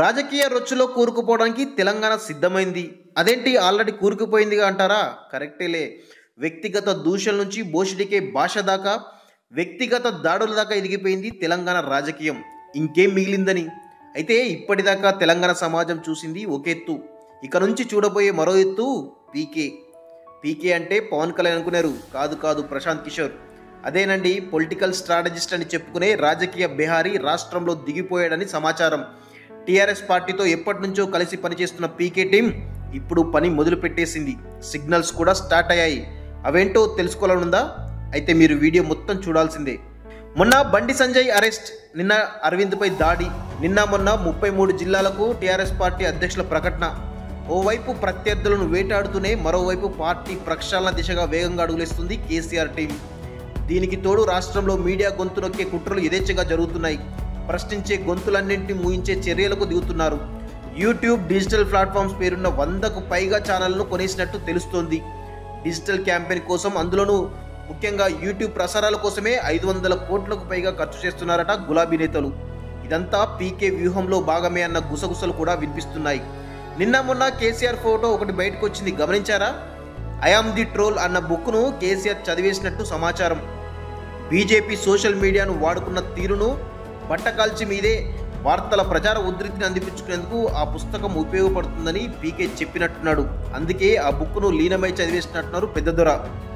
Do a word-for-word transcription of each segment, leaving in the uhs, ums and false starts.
రాజకీయ రొచ్చులో కూరుకుపోవడానికి తెలంగాణ సిద్ధమైంది. అదేంటి ఆల్రెడీ కూరుకుపోయిందిగా అంటారా? కరెక్టేలే. వ్యక్తిగత దూషణల నుంచి భోషుడికే భాష దాకా, వ్యక్తిగత దాడుల దాకా ఎదిగిపోయింది తెలంగాణ రాజకీయం. ఇంకేం మిగిలిందని. అయితే ఇప్పటిదాకా తెలంగాణ సమాజం చూసింది ఒక ఎత్తు. ఇక నుంచి చూడబోయే మరో ఎత్తు పీకే. పీకే అంటే పవన్ కళ్యాణ్ అనుకున్నారు. కాదు కాదు ప్రశాంత్ కిషోర్. అదేనండి, పొలిటికల్ స్ట్రాటజిస్ట్ అని చెప్పుకునే రాజకీయ బిహారీ రాష్ట్రంలో దిగిపోయాడని సమాచారం. టీఆర్ఎస్ పార్టీతో ఎప్పటి నుంచో కలిసి పనిచేస్తున్న పీకే టీం ఇప్పుడు పని మొదలు పెట్టేసింది. సిగ్నల్స్ కూడా స్టార్ట్ అయ్యాయి. అవేంటో తెలుసుకోవాలనుందా? అయితే మీరు వీడియో మొత్తం చూడాల్సిందే. మొన్న బండి సంజయ్ అరెస్ట్, నిన్న అరవింద్పై దాడి, నిన్న మొన్న ముప్పై మూడు జిల్లాలకు టీఆర్ఎస్ పార్టీ అధ్యక్షుల ప్రకటన. ఓవైపు ప్రత్యర్థులను వేటాడుతూనే మరోవైపు పార్టీ ప్రక్షాళన దిశగా వేగంగా అడుగులేస్తుంది కేసీఆర్ టీం. దీనికి తోడు రాష్ట్రంలో మీడియా గొంతు నొక్కే కుట్రలు యథేచ్ఛగా జరుగుతున్నాయి. ప్రశ్నించే గొంతులన్నింటినీ మూయించే చర్యలకు దిగుతున్నారు. యూట్యూబ్ డిజిటల్ ప్లాట్ఫామ్స్ పేరున్న వందకు పైగా ఛానళ్లను కొనేసినట్టు తెలుస్తోంది. డిజిటల్ క్యాంపెయిన్ కోసం, అందులోనూ ముఖ్యంగా యూట్యూబ్ ప్రసారాల కోసమే ఐదు వందల కోట్లకు పైగా ఖర్చు చేస్తున్నారట గులాబీ నేతలు. ఇదంతా పీకే వ్యూహంలో భాగమే అన్న గుసగుసలు కూడా వినిపిస్తున్నాయి. నిన్న మొన్న కేసీఆర్ ఫోటో ఒకటి బయటకు వచ్చింది, గమనించారా? ఐఆమ్ ది ట్రోల్ అన్న బుక్ను కేసీఆర్ చదివేసినట్టు సమాచారం. బీజేపీ సోషల్ మీడియాను వాడుకున్న తీరును బట్టకాల్చి మీదే వార్తల ప్రచార ఉధృతిని అందిపించుకునేందుకు ఆ పుస్తకం ఉపయోగపడుతుందని పీకే చెప్పినట్టున్నాడు. అందుకే ఆ బుక్ను లీనమై చదివేసినట్టున్నారు పెద్దదొర.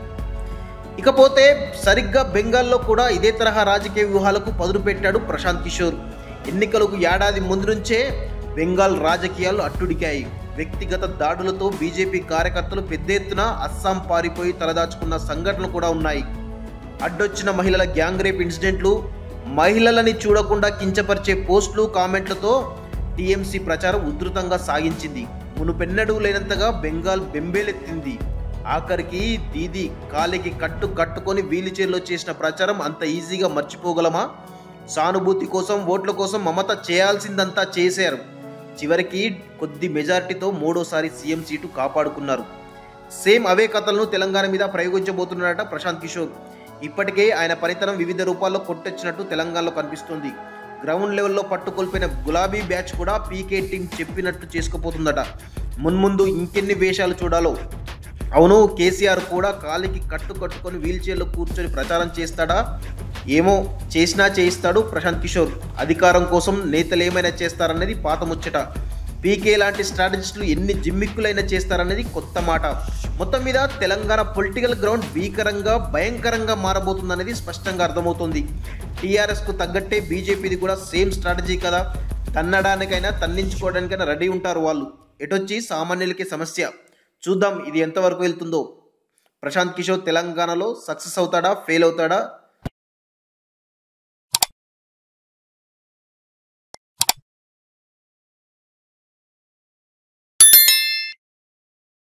ఇకపోతే సరిగ్గా బెంగాల్లో కూడా ఇదే తరహా రాజకీయ వ్యూహాలకు పదును పెట్టాడు ప్రశాంత్ కిషోర్. ఎన్నికలకు ఏడాది ముందు నుంచే బెంగాల్ రాజకీయాలు అట్టుడికాయి. వ్యక్తిగత దాడులతో బీజేపీ కార్యకర్తలు పెద్ద ఎత్తున అస్సాం పారిపోయి తలదాచుకున్న సంఘటనలు కూడా ఉన్నాయి. అడ్డొచ్చిన మహిళల గ్యాంగ్ రేప్ ఇన్సిడెంట్లు, మహిళలని చూడకుండా కించపరిచే పోస్టులు, కామెంట్లతో టీఎంసీ ప్రచారం ఉధృతంగా సాగించింది. మునుపెన్నడూ లేనంతగా బెంగాల్ బెంబేలెత్తింది. ఆఖరికి దీది కాలికి కట్టు కట్టుకొని వీల్చైర్లో చేసిన ప్రచారం అంత ఈజీగా మర్చిపోగలమా? సానుభూతి కోసం, ఓట్ల కోసం మమత చేయాల్సిందంతా చేశారు. చివరికి కొద్ది మెజారిటీతో మూడోసారి సీఎం సీటు కాపాడుకున్నారు. సేమ్ అవే కథలను తెలంగాణ మీద ప్రయోగించబోతున్నాడట ప్రశాంత్ కిషోర్. ఇప్పటికే ఆయన పనితనం వివిధ రూపాల్లో కొట్టొచ్చినట్టు తెలంగాణలో కనిపిస్తోంది. గ్రౌండ్ లెవెల్లో పట్టుకొల్పిన గులాబీ బ్యాచ్ కూడా పీకే టీం చెప్పినట్టు చేసుకుపోతుందట. మున్ముందు ఇంకెన్ని వేషాలు చూడాలో. అవును, కేసీఆర్ కూడా కాలికి కట్టు కట్టుకొని వీల్చైర్లో కూర్చొని ప్రచారం చేస్తాడా? ఏమో, చేసినా చేయిస్తాడు ప్రశాంత్ కిషోర్. అధికారం కోసం నేతలు ఏమైనా చేస్తారనేది పాత ముచ్చట. పీకే లాంటి స్ట్రాటజిస్టులు ఎన్ని జిమ్మిక్కులైనా చేస్తారనేది కొత్త మాట. మొత్తం మీద తెలంగాణ పొలిటికల్ గ్రౌండ్ భీకరంగా, భయంకరంగా మారబోతుందనేది స్పష్టంగా అర్థమవుతుంది. టీఆర్ఎస్కు తగ్గట్టే బీజేపీది కూడా సేమ్ స్ట్రాటజీ కదా. తన్నడానికైనా తన్నించుకోవడానికైనా రెడీ ఉంటారు వాళ్ళు. ఎటొచ్చి సామాన్యులకి సమస్య. చూద్దాం ఇది ఎంతవరకు వెళ్తుందో. ప్రశాంత్ కిషోర్ తెలంగాణలో సక్సెస్ అవుతాడా, ఫెయిల్ అవుతాడా?